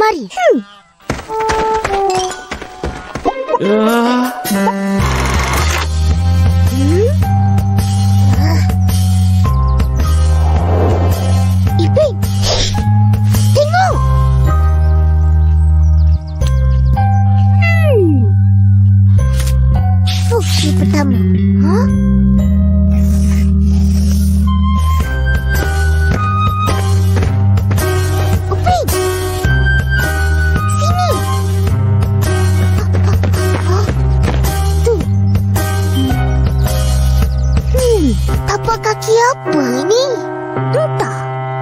mari. Ipin, tengok. Okey pertama. Upin, sini. Tu. Tapak kaki apa ini? Entah.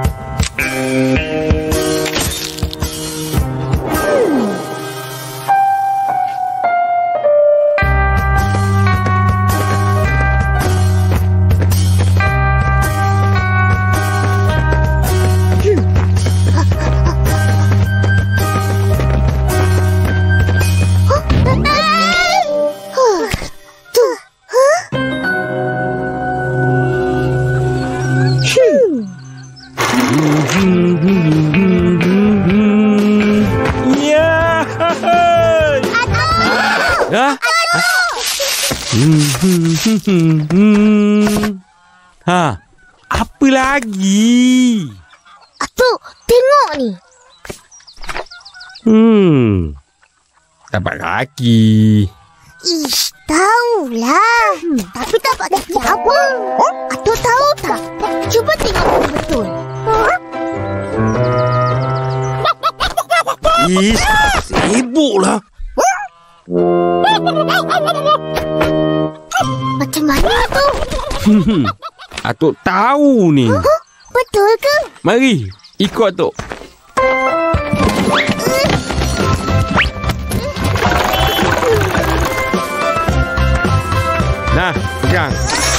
Apa lagi? Atuk, tengok ni. Tapak kaki. Ish, tahulah. Tapi tapak kaki apa? Atuk tahu tak? Cuba tengok betul. Ish, sibuklah. Macam mana tu? Atuk tahu ni. Betul ke? Mari, ikut Atuk. Nah, pegang.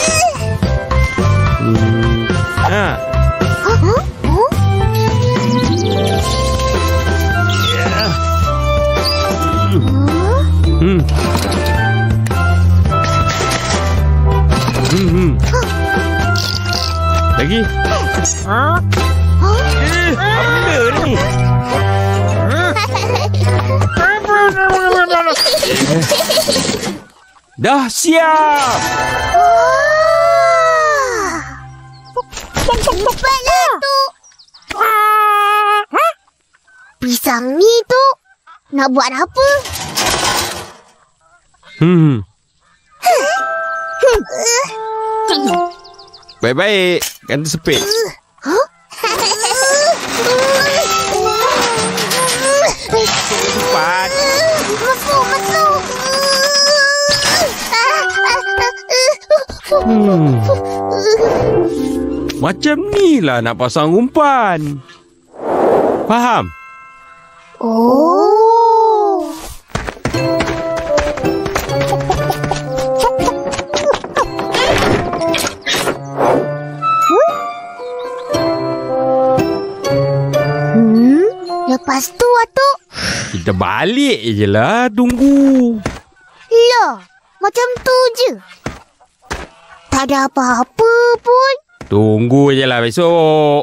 Nah. Lagi. Apa ni? Dah siap. Cepatlah tu. Pisang ni tu nak buat apa? Baik-baik, kan tersepit. Cepat. Masuk. Macam ni lah nak pasang umpan. Faham? Oh. Lepas tu, Atuk? Kita balik je lah, tunggu. Lah, macam tu je. Tak ada apa-apa pun. Tunggu je lah besok.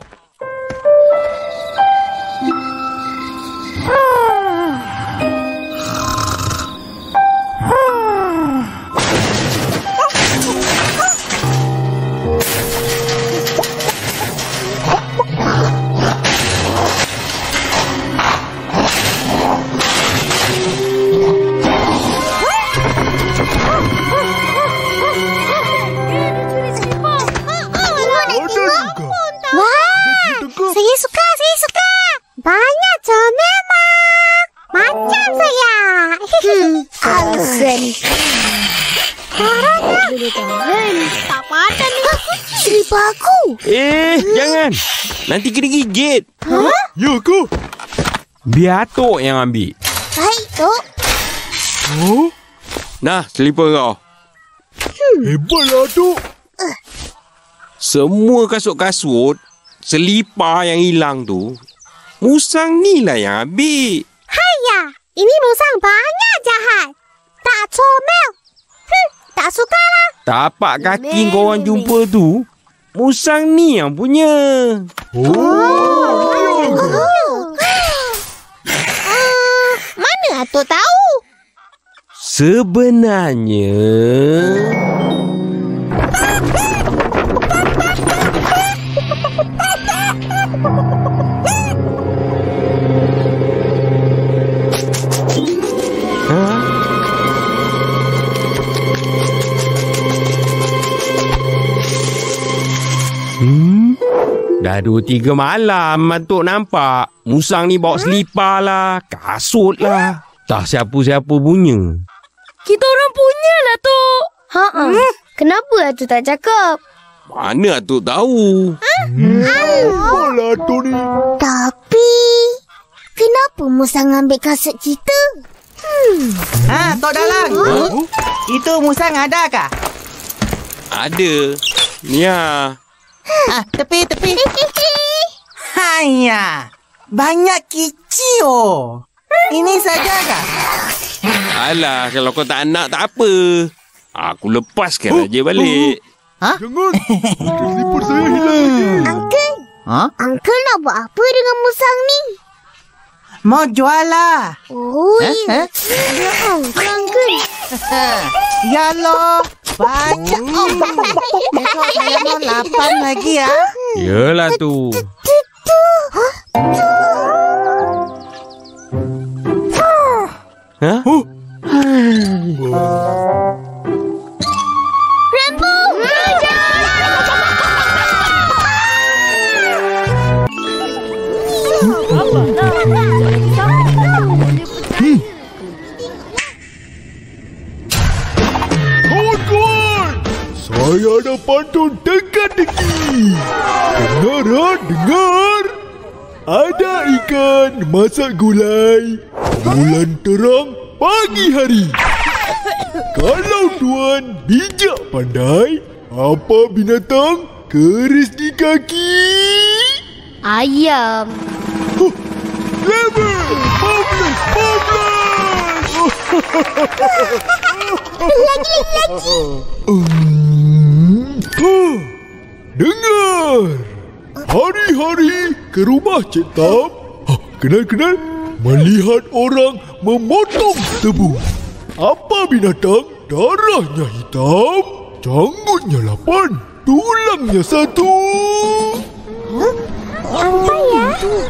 Saya suka. Banyak comel, Mak. Macam saya. Alasan. Tak padan ni. Selipar aku. Jangan. Nanti kena gigit. Ya ke? Biar Atuk yang ambil. Baik, Tok. Nah, selipar kau. Hebatlah, Tok. Semua kasut-kasut, selipar yang hilang tu, Musang ni lah yang ambil. Haiya, ini Musang banyak jahat. Tak comel. Tak sukalah. Tapak kaki korang jumpa tu, Musang ni yang punya. Tok tahu. Sebenarnya dah 2-3 malam Tok nampak musang ni bawa selipar lah, kasut lah. Tak siapa-siapa punya. Kita orang punya lah, Tok. Kenapa Atuk tak cakap? Mana Tok tahu? Apalah Atuk ni? Tapi kenapa musang ambil kasut kita? Tok Dalang. Itu musang ada kah? Ada. Ni ah. Tepi. Hanya. Banyak kicau. Ini saja kah? Alah, kalau kau tak nak, tak apa. Aku lepaskan aja balik. Jangan. Slipper saya hilang lagi. Uncle nak buat apa dengan musang ni? Mau jual lah. Oh, ya. Uncle. Ya loh. Banyak. Besok saya mau 8 lagi ya. Yalah tu. Hah? Rambo! Kawan-kawan, saya ada pantun teka-teki. Dengar. Ada ikan masak gulai bulan terang pagi hari. Kalau tuan bijak pandai, apa binatang keris di kaki? Ayam. Level 15. Dengar. Hari-hari ke rumah Cik Tam. Kenal? Melihat orang memotong tebu. Apa binatang darahnya hitam, janggutnya 8, tulangnya 1? Apa ya?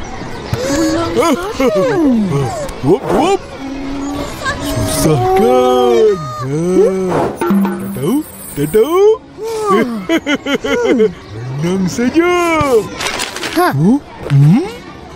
Wop. Susah kan? Tak tahu? Menang saja. Apa ini?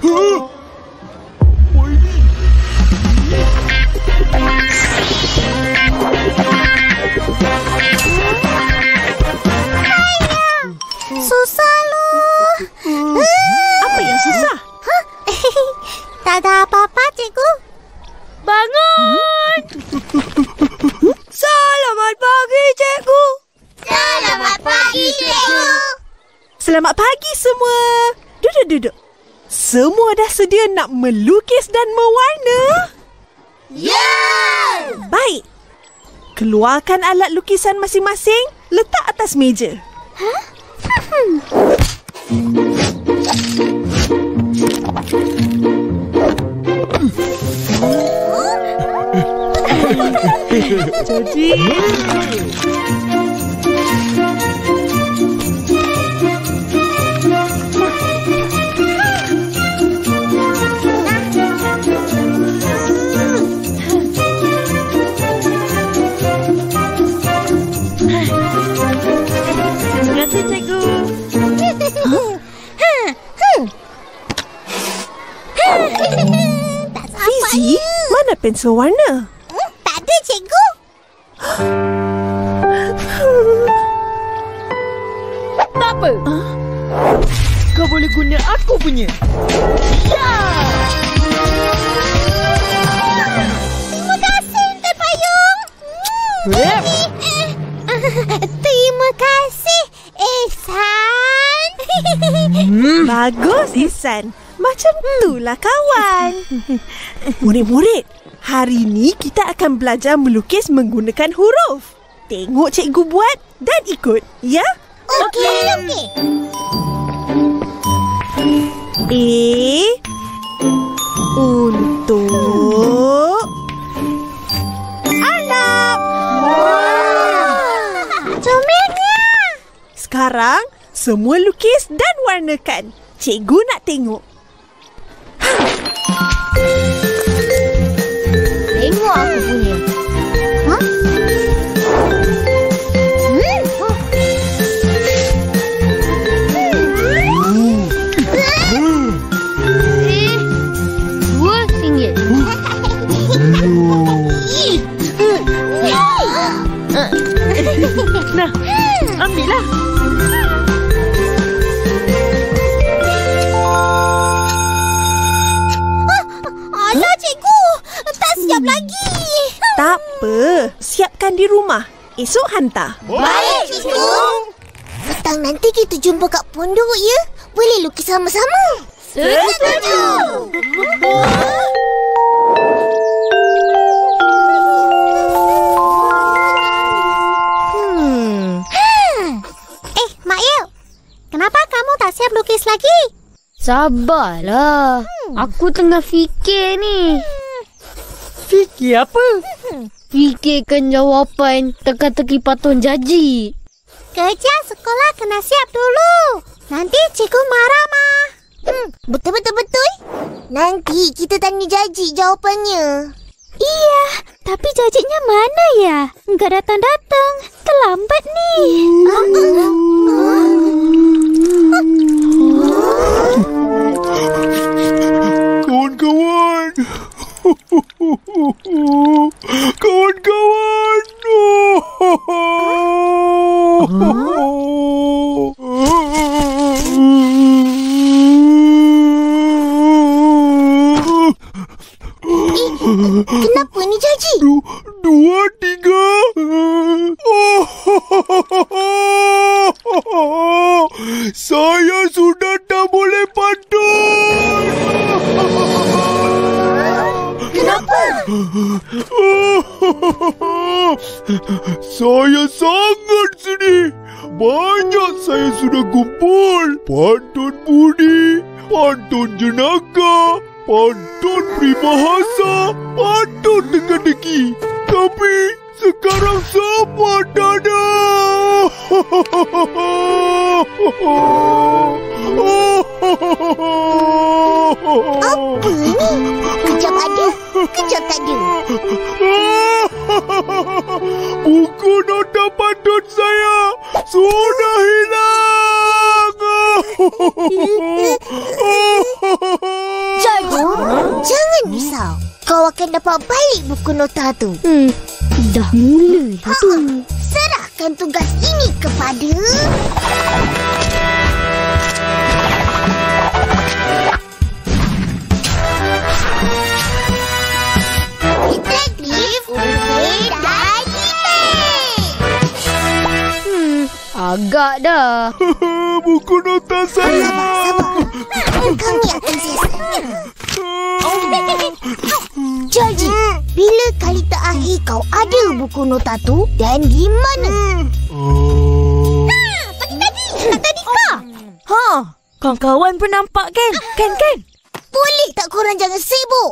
Susah loh. Apa yang susah? Tak ada apa-apa, cikgu. Bangun! Selamat pagi, cikgu. Selamat pagi, cikgu. Selamat pagi semua. Duduk. Semua dah sedia nak melukis dan mewarna? Ya! Baik. Keluarkan alat lukisan masing-masing, letak atas meja. Jadi terima kasih, cikgu. Fizi, mana pensel warna? Tak ada, cikgu. Tak apa. Kau boleh guna aku punya. Terima kasih, Intan Payung. Terima kasih, Ihsan. Bagus, Ihsan. Macam itulah kawan. Murid-murid, hari ni kita akan belajar melukis menggunakan huruf. Tengok cikgu buat dan ikut, ya? Okey. A untuk Sekarang, semua lukis dan warnakan. Cikgu nak tengok. Tengok aku punya. Ha? Nah, ambillah. Alah cikgu, tak siap lagi. Tak apa, siapkan di rumah. Esok hantar. Baik cikgu. Petang nanti kita jumpa kat pondok ya. Boleh lukis sama-sama. Setuju. Mak Yu, kenapa kamu tak siap lukis lagi? Sabarlah. Aku tengah fikir ni. Fikir apa? Fikirkan jawapan teka-teki patung janji. Kerja sekolah kena siap dulu. Nanti cikgu marah, Ma. Betul. Nanti kita tanya Jaji jawapannya. Iya, tapi Jajinya mana ya? Enggak datang-datang. Terlambat ni. Kawan-kawan. Kawan-kawan. Kenapa ni Jaji? 2, 3. Saya sudah tak boleh pantun. Kenapa? Saya sangat sedih. Banyak saya sudah kumpul. Pantun budi, pantun jenaka, pantun peribahasa, pantun teka-teki. Tapi sekarang semua tak ada. Apa ni? Kejap ada, kejap tak ada. Buku nota pantun saya sudah hilang. Jaji, jangan risau. Kau akan dapat balik buku nota tu. Dah mula dah tu. Serahkan tugas ini kepada... Detektif Uzi dan Agak dah. Buku nota saya. Kami akan siasatnya. Jaji, bila kali terakhir kau ada buku nota tu dan di mana? Tadi kah? Ha, kawan-kawan pun nampak kan? Kan? Boleh tak korang jangan sibuk?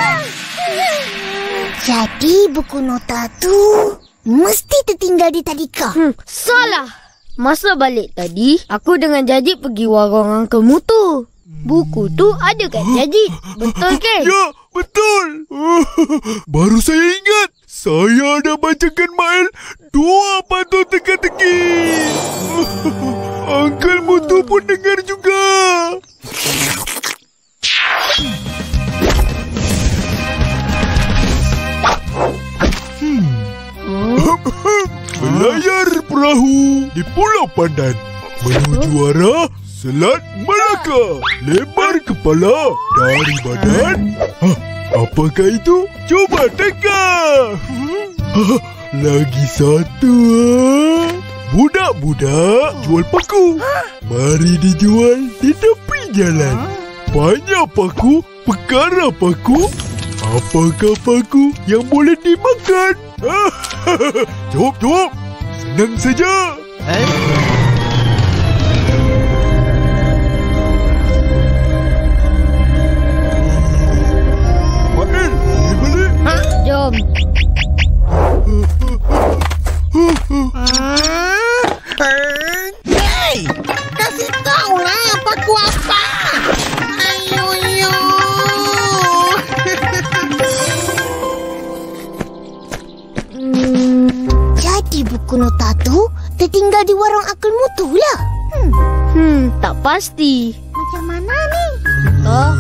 Jadi buku nota tu mesti tertinggal di tadika. Salah. Masa balik tadi, aku dengan Jajit pergi warung Uncle Mutu. Buku tu ada kat Jajit. Betul kan? Ya, betul. Baru saya ingat. Saya ada bacakan Mael 2 pantun teka-teki. Uncle Mutu pun dengar juga. Melayar perahu di Pulau Pandan menuju arah Selat Melaka. Lebar kepala dari badan. Apakah itu? Cuba teka. Lagi satu. Budak-budak jual paku. Mari dijual di tepi jalan. Banyak paku, perkara paku. Apakah paku yang boleh dimakan? Jawab. Senang saja. Mael, balik. Jom. tu tertinggal di warung Uncle Mutu lah. Tak pasti. Macam mana ni? Tak.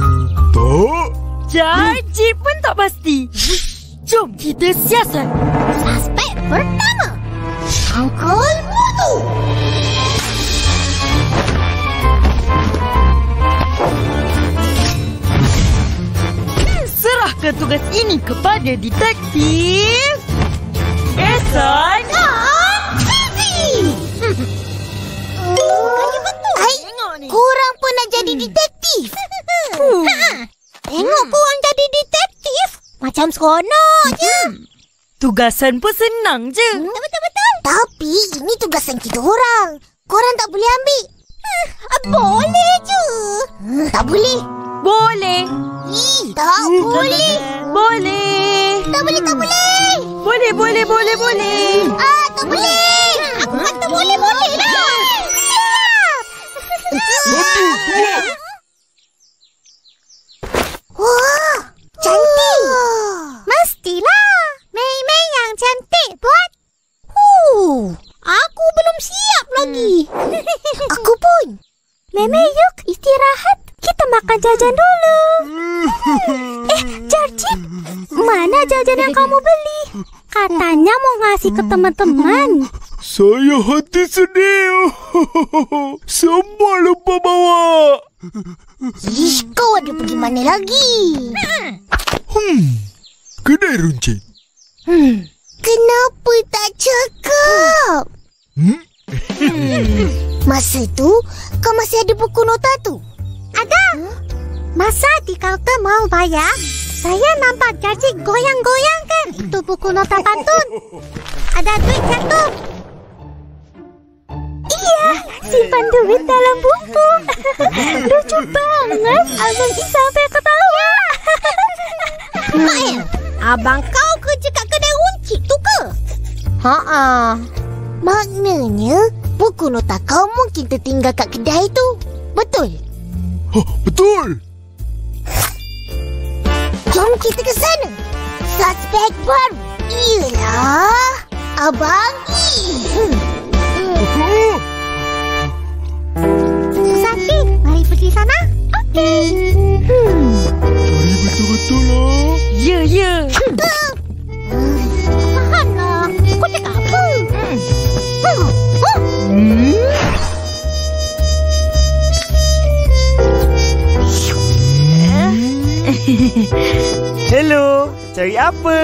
Janji pun tak pasti. Jom kita siasat. Suspek pertama, Uncle Mutu. Serahkan tugas ini kepada detektif Ehsan. Korang pun nak jadi detektif? Tengok korang jadi detektif. Macam seronok je. Tugasan pun senang je. Betul-betul. Tapi ini tugasan kita orang. Korang tak boleh ambil. Boleh je. Tak boleh. Boleh. Tak boleh. Boleh. Tak boleh, tak boleh. Boleh. Tak boleh. Aku kata boleh lah. Wah, cantik. Mestilah. Mei yang cantik buat. Aku belum siap lagi. Aku pun. Mei, yuk istirahat. Kita makan jajan dulu. Georgie, mana jajan yang kamu beli? Katanya mau ngasih ke teman-teman. Saya hati sedih. Semua lupa bawa. Ish, kau ada pergi mana lagi? Kedai runcit. Kenapa tak cakap? Masa tu, kau masih ada buku nota tu? Ada. Masa di kaunter mau bayar, saya nampak Georgie goyang-goyangkan itu buku nota pantun. Ada duit jatuh. Iya, simpan duit dalam buku. Lucu banget. Abang Ji sampai ketawa. Abang kau kerja kat kedai runcit tu ke? Maknanya buku nota kau mungkin tertinggal kat kedai tu. Betul? Betul. Jom kita ke sana. Suspek baru ialah Abang Ji. Sakti, mari pergi sana. Okey. Cari betul-betul lah. Ya. Fahamlah. Kau cakap apa? Hello, cari apa?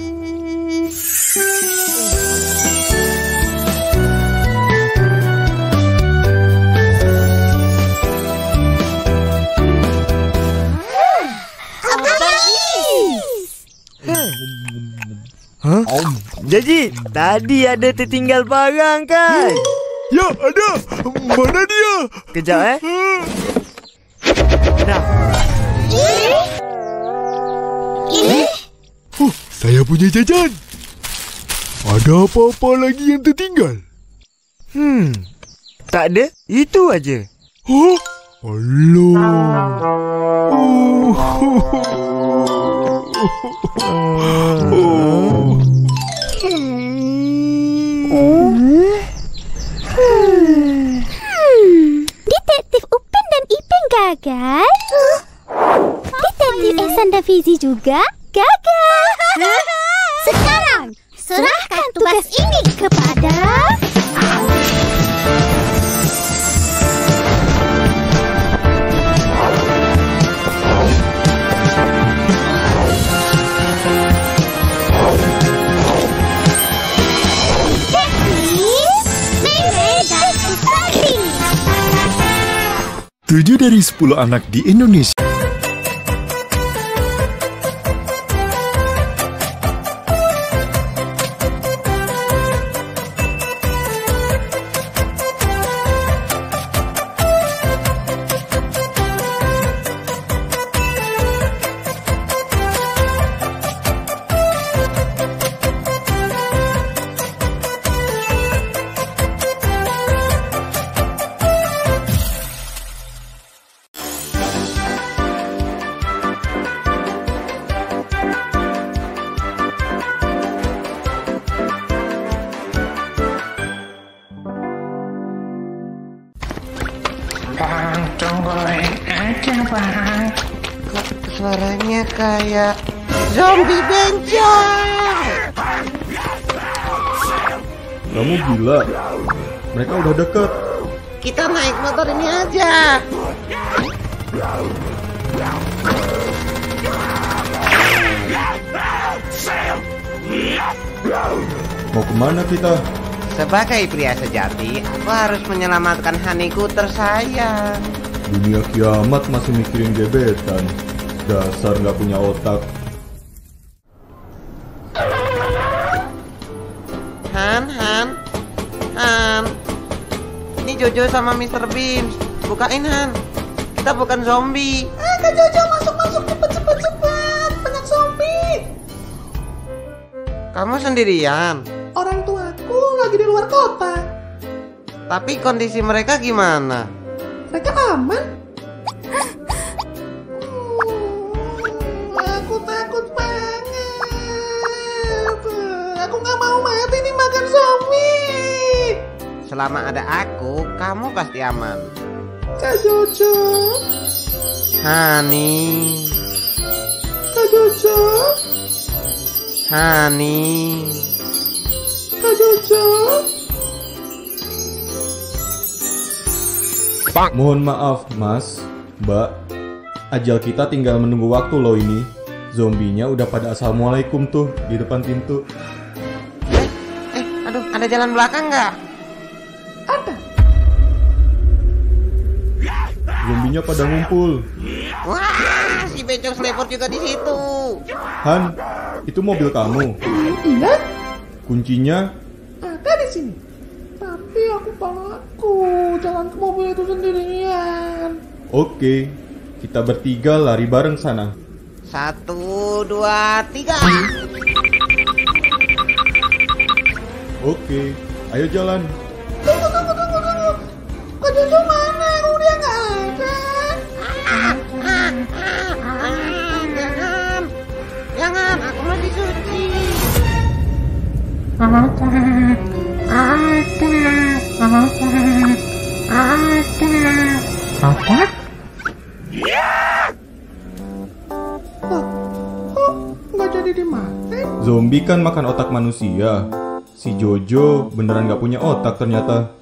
Jadi, tadi ada tertinggal barang kan? Ya, ada. Mana dia? Kejap Nah, saya punya jajan. Ada apa-apa lagi yang tertinggal? tak ada. Itu aja. Detektif Upin dan Ipin gagal. Detektif Ehsan dan Fizi juga gagal. Sekarang serahkan tugas ini kepada Mei dan Supardi. 7 dari 10 anak di Indonesia. Bang, tungguin aja bang. Kok suaranya kayak zombie bencong? Kamu gila. Mereka udah dekat. Kita naik motor ini aja. Mau kemana kita? Sebagai pria sejati, aku harus menyelamatkan Haniku tersayang. Dunia kiamat masih mikirin gebetan. Dasar nggak punya otak. Han. Ini Jojo sama Mr. Beams. Bukain, Han. Kita bukan zombie. Kak Jojo, masuk, cepet. Banyak zombie. Kamu sendirian. Orang tuaku lagi di luar kota. Tapi kondisi mereka gimana? Mereka aman? Aku takut banget. Aku gak mau mati dimakan zombie. Selama ada aku, kamu pasti aman. Kak Jojo. Hani. Kak Jojo. Hani. Kak Jojo. Mohon maaf, Mas, Mbak. Ajal kita tinggal menunggu waktu loh ini. Zombinya udah pada assalamualaikum tuh di depan pintu. Aduh, ada jalan belakang nggak? Ada. Zombinya pada ngumpul. Wah, si bencong slepot juga di situ. Han, itu mobil kamu. Iya, Kuncinya? ada di sini. Tapi aku takut jalan ke mobil itu sendirian. Oke, kita bertiga lari bareng sana. 1, 2, 3. Oke, ayo jalan. Tunggu. Kak Jojo mana? Dia nggak ada. Jangan, aku masih suci. Kok nggak jadi dimakan? Zombie kan makan otak manusia. Si Jojo beneran gak punya otak ternyata.